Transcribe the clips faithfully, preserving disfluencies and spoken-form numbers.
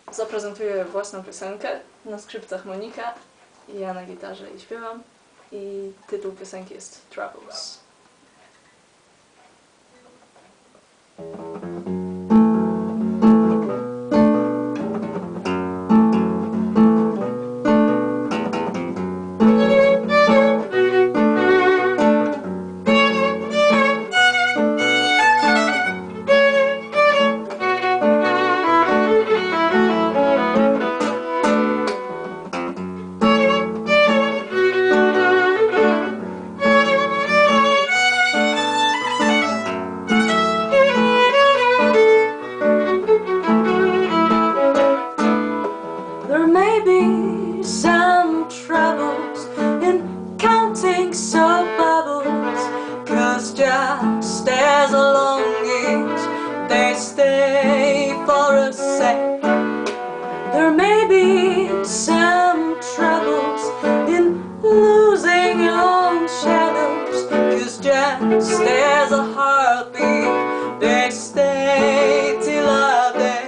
Zaprezentuję własną piosenkę, na skrzypcach Monika i ja na gitarze i śpiewam. I tytuł piosenki jest Troubles. Just as long as they stay for a sec. There may be some troubles in losing your own shadows, 'cause just as a heartbeat they stay till a day.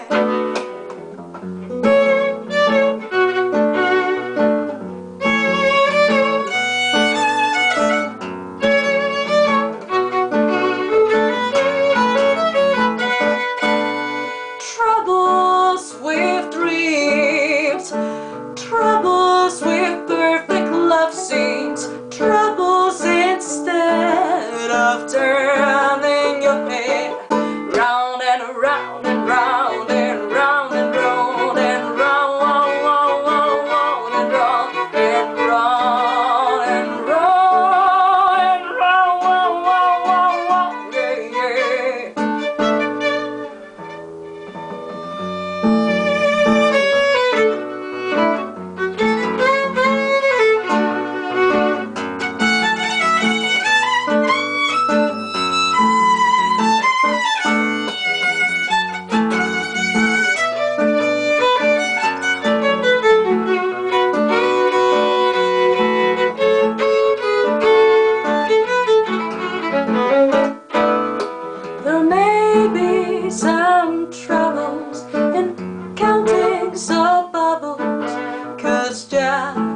Troubles with perfect love scenes, troubles instead of turning your head round and round and round and round and round and round and round and round and round and round, yeah, yeah. There may be some troubles in counting some bubbles, 'cause just